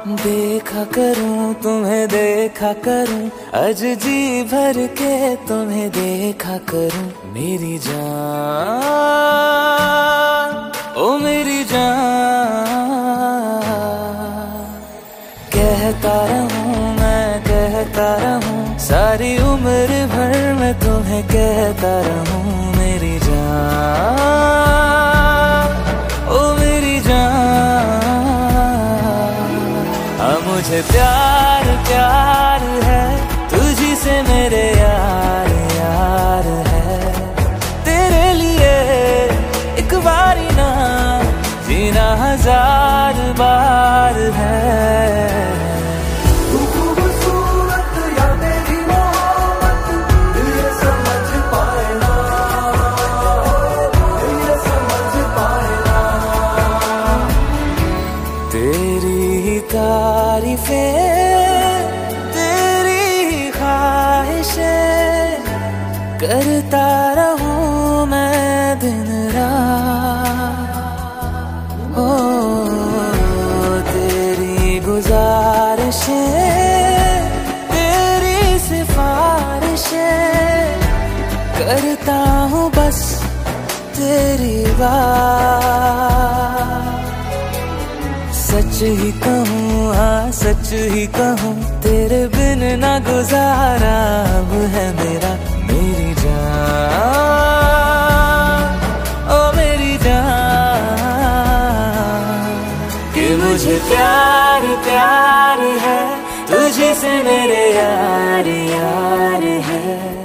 देखा करूं तुम्हें देखा करूं, आज जी भर के तुम्हें देखा करूं। मेरी जान ओ मेरी जान, कहता रहूं मैं कहता रहूं, सारी उम्र भर मैं तुम्हें कहता रहूं। मेरी जान ओ मेरी जान, मुझे प्यार प्यार है तुझी से मेरे यार यार है। तेरे लिए एक बारी ना जीना हजार बार है। तेरी तारीफें तेरी ख्वाहिशें करता रहूं मैं दिन रात। ओ तेरी गुजारिशें तेरी सिफारिशें करता हूँ बस तेरी बात। सच ही कहूँ हाँ सच ही कहूँ, तेरे बिन ना गुजारा अब है मेरा। मेरी जान ओ मेरी जान, कि मुझे प्यार प्यार है तुझे से मेरे यार यार है।